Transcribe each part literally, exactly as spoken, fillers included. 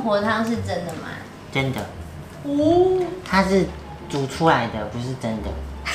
婆汤是真的吗？ 真的。 哦， 它是煮出来的，不是真的。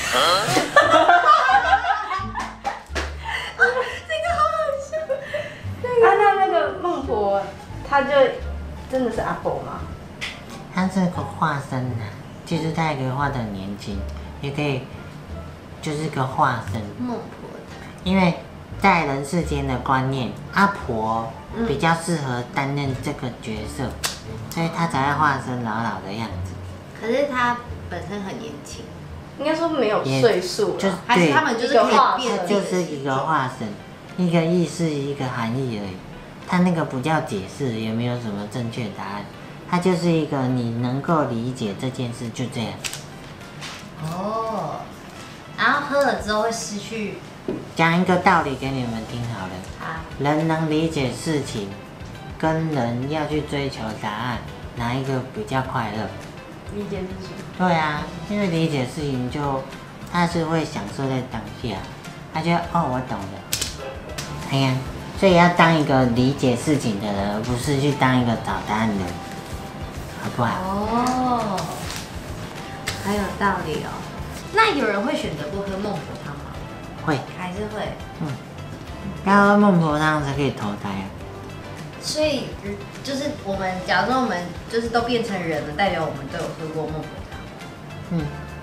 这个好好笑。 啊，那那个孟婆，她就真的是阿婆吗？ 它是个化身啊，就是它也可以画得很年轻，也可以就是个化身。 孟婆汤， 因为在人世间的观念，阿婆比较适合担任这个角色，所以她才会化身老老的样子。 可是她本身很年轻， 应该说没有岁数就了， 还是他们就是可以变它就是一个化身，一个意思一个含义而已。它那个不叫解释，也没有什么正确答案，它就是一个你能够理解这件事，就这样。 哦，然后喝了之后会失去。 讲一个道理给你们听好了。 啊， 人能理解事情，跟人要去追求答案，哪一个比较快乐？ 理解事情。 对啊，因为理解事情就他是会享受在当下，他觉得哦我懂了。哎呀，所以要当一个理解事情的人，而不是去当一个找答案的人，好不好？ 哦，很有道理哦。那有人会选择不喝孟婆汤吗？ 会， 还是会？ 嗯，要喝孟婆汤才可以投胎啊。 所以就是我们，假如说我们就是都变成人了，代表我们都有喝过孟婆汤。 嗯，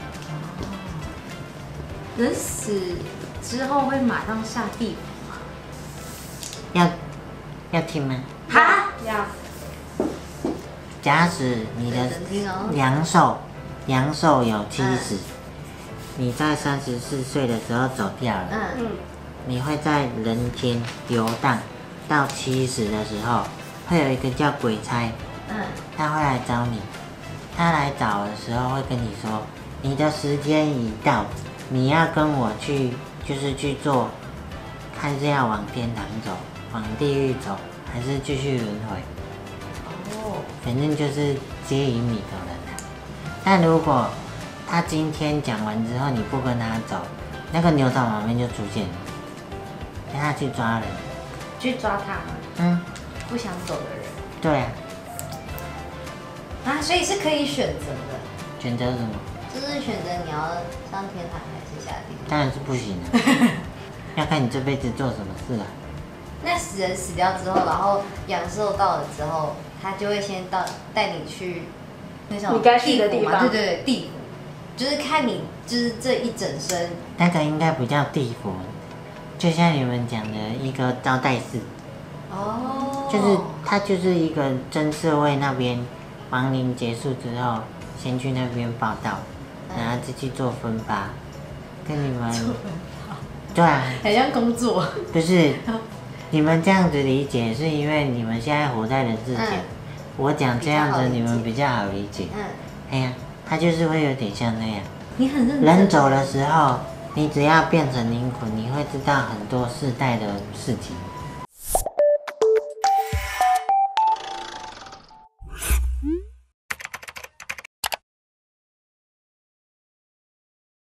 人死之后会马上下地府吗？ 要要听吗？ 哈， 要。 假使你的认真听哦阳寿阳寿有七十、嗯，你在三十四岁的时候走掉了， 嗯嗯， 你会在人间游荡，到七十的时候，会有一个叫鬼差， 嗯， 他会来找你。他来找的时候会跟你说，你的时间已到，你要跟我去，就是去做，看是要往天堂走，往地狱走，还是继续轮回。 哦， 反正就是接引你的人啊。但如果他今天讲完之后你不跟他走，那个牛头马面就出现了，让他去抓人。 去抓他吗？ 嗯， 不想走的人对啊。 啊，所以是可以选择的， 选择什么？ 就是选择你要上天堂还是下地狱。 当然是不行的，要看你这辈子做什么事啊。 那死人死掉之后，然后阳寿到了之后，他就会先到带你去那种你该去的地方对对对，地府，就是看你就是这一整生。 那个应该不叫地府，就像你们讲的一个招待室， 哦， 就是他就是一个真社会那边亡灵结束之后，先去那边报道，然后再去做分发，跟你们对啊， 很像工作。 不是你们这样子理解，是因为你们现在活在人世间， 嗯我讲这样子你们比较好理解。 嗯， 哎呀，他就是会有点像那样。 你很认真。 人走的时候，你只要变成灵魂，你会知道很多世代的事情。